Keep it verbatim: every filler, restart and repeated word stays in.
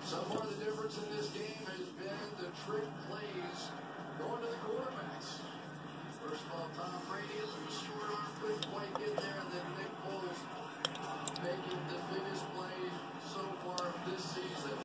So far, the difference in this game has been the trick plays going to the quarterback.